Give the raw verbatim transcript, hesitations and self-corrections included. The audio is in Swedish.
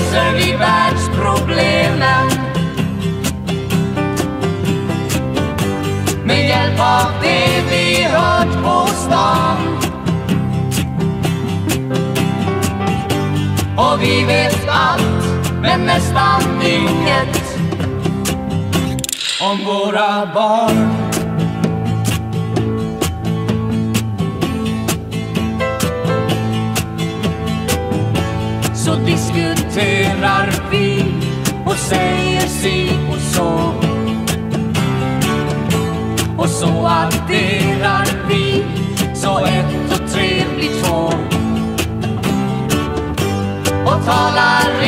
löser vi världsproblemen med hjälp av det vi hört på stan. Och vi vet allt, men nästan inget om våra barn. Så diskuterar vi och säger si och så. Och så adderar vi, så ett och tre blir två. Och talar